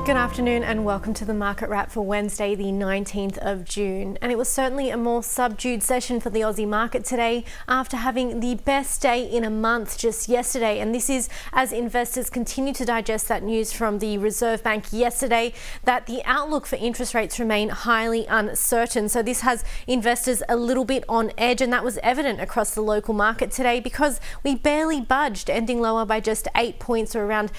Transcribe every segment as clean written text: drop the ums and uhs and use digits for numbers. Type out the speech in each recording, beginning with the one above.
Good afternoon and welcome to the Market Wrap for Wednesday the 19th of June. And it was certainly a more subdued session for the Aussie market today after having the best day in a month just yesterday. And this is as investors continue to digest that news from the Reserve Bank yesterday that the outlook for interest rates remain highly uncertain. So this has investors a little bit on edge, and that was evident across the local market today because we barely budged, ending lower by just 8 points or around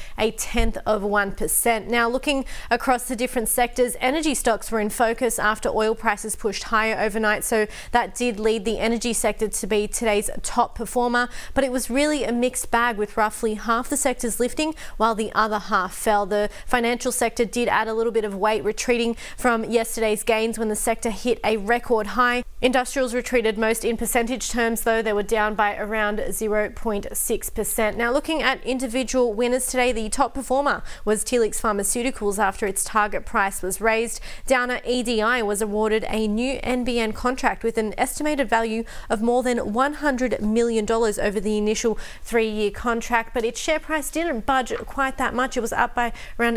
0.1%. Now looking across the different sectors, energy stocks were in focus after oil prices pushed higher overnight, so that did lead the energy sector to be today's top performer. But it was really a mixed bag, with roughly half the sectors lifting while the other half fell. The financial sector did add a little bit of weight, retreating from yesterday's gains when the sector hit a record high. Industrials retreated most in percentage terms, though they were down by around 0.6%. Now looking at individual winners today, the top performer was Telix Pharmaceuticals after its target price was raised. Downer EDI was awarded a new NBN contract with an estimated value of more than $100 million over the initial 3-year contract, but its share price didn't budge quite that much. It was up by around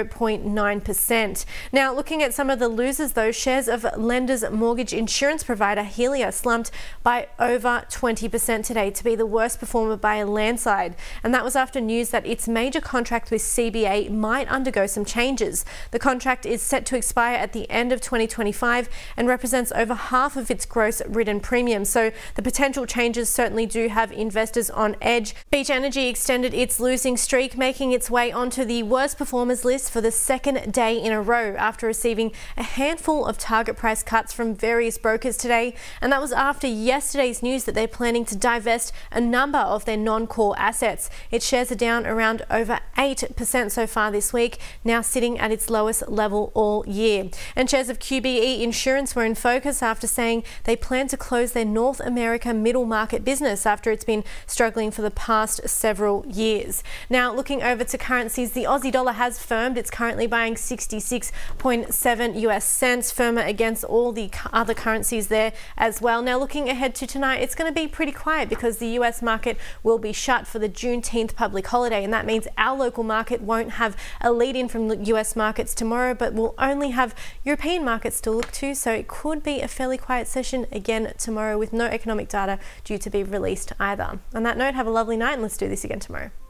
0.9%. Now looking at some of the losers though, shares of Lenders mortgage insurance provider Helia slumped by over 20% today to be the worst performer by a landslide, and that was after news that its major contract with CBA might undergo some changes. The contract is set to expire at the end of 2025 and represents over half of its gross written premium, so the potential changes certainly do have investors on edge. Beach Energy extended its losing streak, making its way onto the worst performers list for the second day in a row after receiving a handful of target price cuts from various brokers today, and that was after yesterday's news that they're planning to divest a number of their non-core assets. Its shares are down around over 8% so far this week, now sitting at its lowest level all year. And shares of QBE Insurance were in focus after saying they plan to close their North America middle market business after it's been struggling for the past several years. Now looking over to currencies, the Aussie dollar has firmed. It's currently buying 66.7 US cents, firmer against all the other currencies there as well. Now looking ahead to tonight, it's going to be pretty quiet because the US market will be shut for the Juneteenth public holiday, and that means our local market won't have a lead in from the US markets tomorrow, but we'll only have European markets to look to, so it could be a fairly quiet session again tomorrow with no economic data due to be released either. On that note, have a lovely night and let's do this again tomorrow.